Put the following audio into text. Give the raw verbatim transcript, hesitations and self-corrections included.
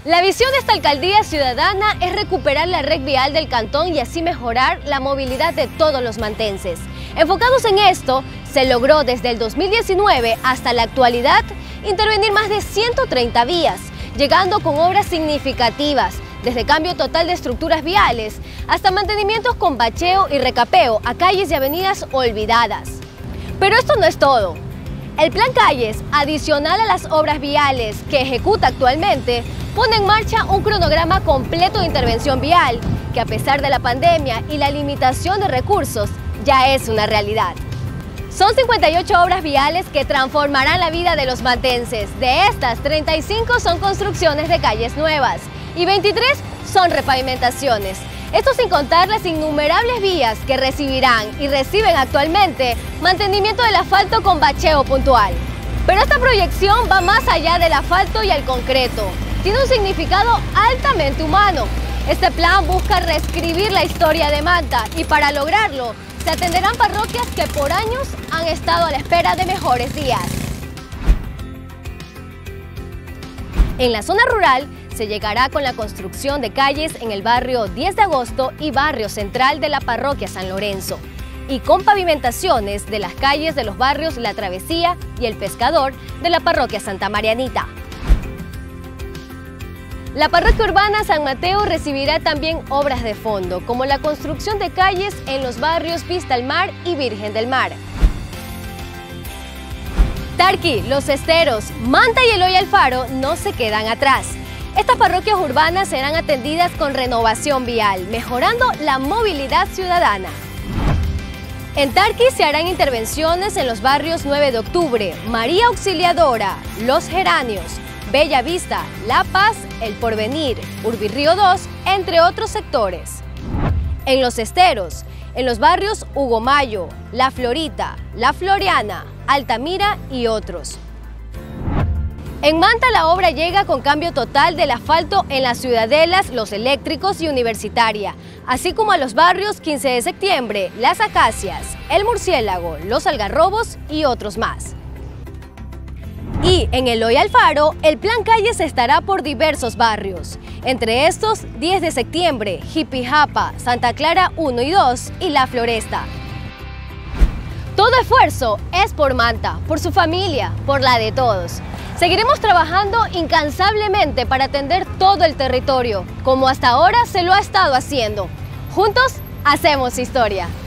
La visión de esta alcaldía ciudadana es recuperar la red vial del cantón y así mejorar la movilidad de todos los mantenses. Enfocados en esto, se logró desde el dos mil diecinueve hasta la actualidad intervenir más de ciento treinta vías, llegando con obras significativas, desde cambio total de estructuras viales hasta mantenimientos con bacheo y recapeo a calles y avenidas olvidadas. Pero esto no es todo. El Plan Calles, adicional a las obras viales que ejecuta actualmente, pone en marcha un cronograma completo de intervención vial, que a pesar de la pandemia y la limitación de recursos, ya es una realidad. Son cincuenta y ocho obras viales que transformarán la vida de los mantenses. De estas, treinta y cinco son construcciones de calles nuevas y veintitrés son repavimentaciones. Esto sin contar las innumerables vías que recibirán y reciben actualmente mantenimiento del asfalto con bacheo puntual. Pero esta proyección va más allá del asfalto y el concreto. Tiene un significado altamente humano. Este plan busca reescribir la historia de Manta y para lograrlo se atenderán parroquias que por años han estado a la espera de mejores días. En la zona rural se llegará con la construcción de calles en el barrio diez de agosto y barrio central de la parroquia San Lorenzo, y con pavimentaciones de las calles de los barrios La Travesía y El Pescador de la parroquia Santa Marianita. La parroquia urbana San Mateo recibirá también obras de fondo, como la construcción de calles en los barrios Vista al Mar y Virgen del Mar. Tarqui, Los Esteros, Manta y Eloy Alfaro no se quedan atrás. Estas parroquias urbanas serán atendidas con renovación vial, mejorando la movilidad ciudadana. En Tarqui se harán intervenciones en los barrios nueve de octubre, María Auxiliadora, Los Geranios, Bella Vista, La Paz, El Porvenir, Urbirrío dos, entre otros sectores. En Los Esteros, en los barrios Hugo Mayo, La Florita, La Floriana, Altamira y otros. En Manta la obra llega con cambio total del asfalto en las ciudadelas Los Eléctricos y Universitaria, así como a los barrios quince de septiembre, Las Acacias, El Murciélago, Los Algarrobos y otros más. Y en Eloy Alfaro, el Plan Calles estará por diversos barrios, entre estos diez de septiembre, Jipijapa, Santa Clara uno y dos y La Floresta. Todo esfuerzo es por Manta, por su familia, por la de todos. Seguiremos trabajando incansablemente para atender todo el territorio, como hasta ahora se lo ha estado haciendo. Juntos, hacemos historia.